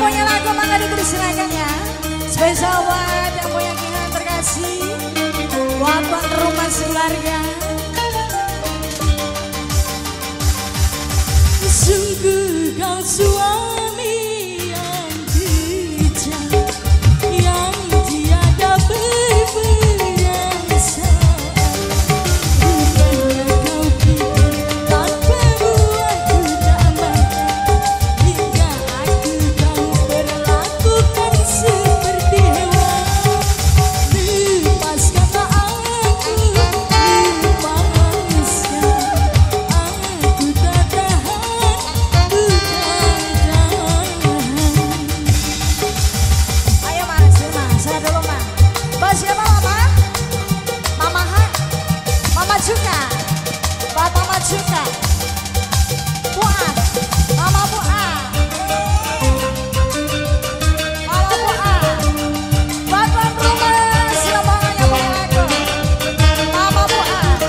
punya lagu maka dipersilakan ya. Spesial buat yang punya keinginan terkasih, buat tuan rumah sekeluarga. Sungguh kau suami yang bijak, yang tiada berperasaan. Bukannya kau pikir tanpa aku tak makan, hingga aku kau berlakukan seperti hewan. Lepaskanlah aku, lepaskan, aku tak tahan. Ayo mas, saya dulu mas. Bos siapa mama? Mama ha? Mama juga? Buat mama juga? Buat? Mama buat? Mama buat? Buat tuan rumah siapa yang punya lagu? Mama buat?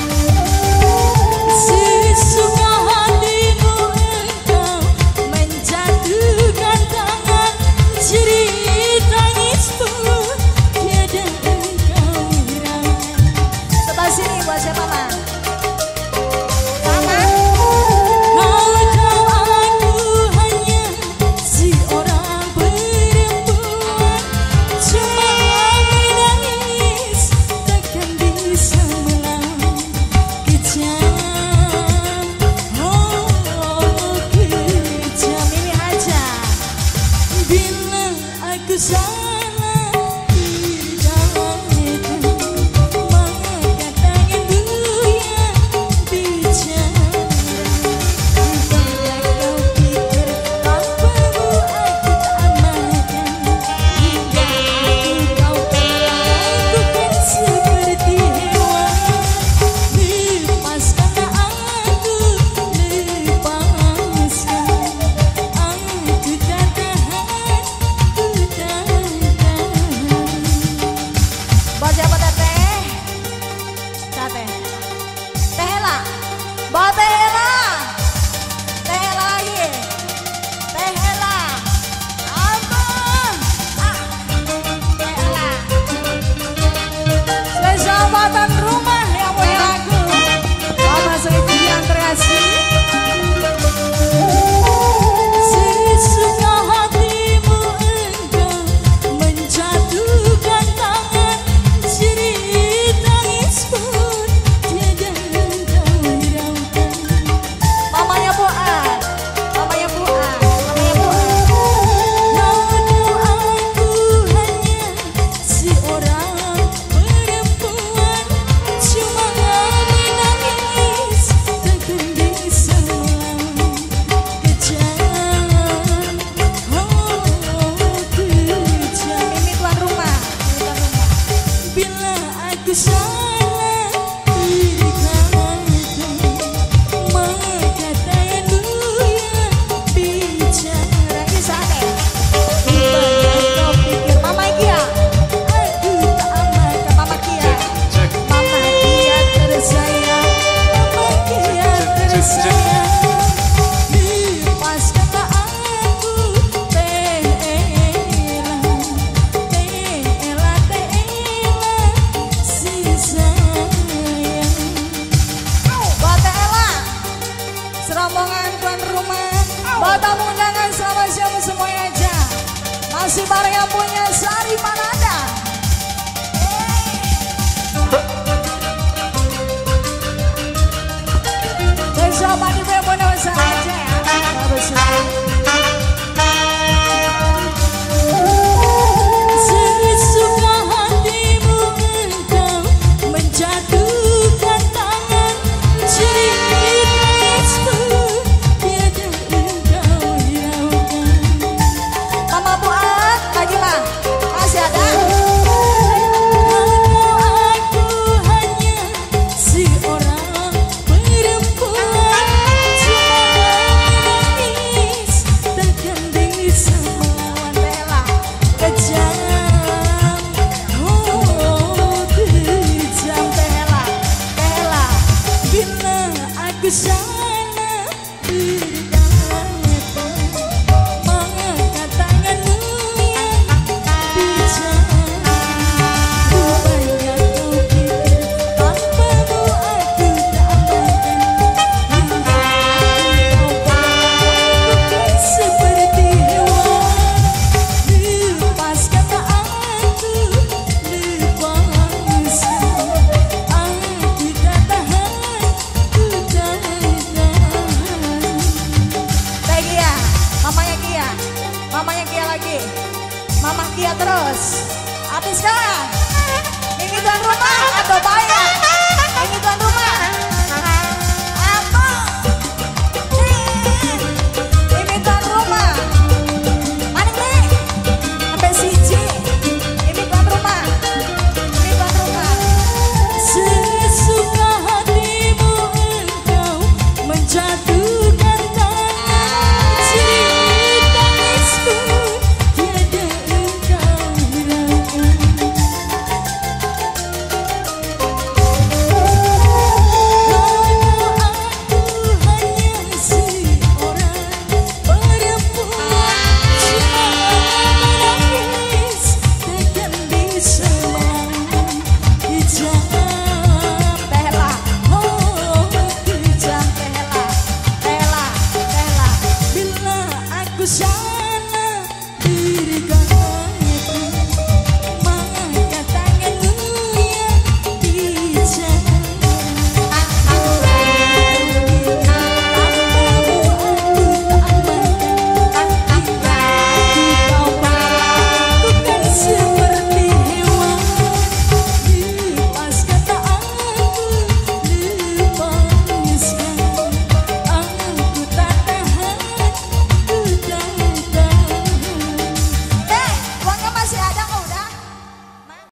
Sesuka hatimu engkau menjatuhkan tangan, jerit tangis pun tiada engkau hiraukan. Sebelah sini buat siapa mama? Mama? Kau tahu aku hanya seorang perempuan, cuma menangis takkan bisa melawan kejam. Oh kejam ini aja. Bila aku salah hidupkan, maka tanganmu yang bicara. Bukannya kau pikir tanpamu aku tak makan, hingga aku kau perlakukan seperti hewan. Lepaskanlah aku, lepaskan, aku tak tahan, ku tak tahan. Buat siapa teteh? Teteh? Teh Ela? Buat Teh Ela? Teh Ela lagi? Teh Ela? Abang? Teh Ela? Spesial buat tuan rumah yang punya lagu, buat Mas Riki yang terkasih. Sesuka hatimu engkau menjatuhkan tangan, jerit tangis pun tiada engkau hiraukan. Mamanya Fuad, mamanya Fuad, mamanya Fuad. Kau tahu aku hanya seorang perempuan, cuma menangis takkan bisa melawan kejam. Oh kejam. Ini tuan rumah, bila aku salah hidupkan, maka tanganmu yang bicara. Ini sate. Bukannya kau pikir Mama Kia, aku tak makan Mama Kia. Mama Kia tersayang, Mama Kia tersayang. Lepaskanlah aku, Teh Ela, Teh Ela, Teh Ela, si sayang. Buat Teh Ela, serombongan tuan rumah, buat tamu undangan selamat siang semuanya aja. Masih bareng yang punya Sari Manada. Besok pagi punya usaha aja ya. Sesuka hatimu engkau menjatuhkan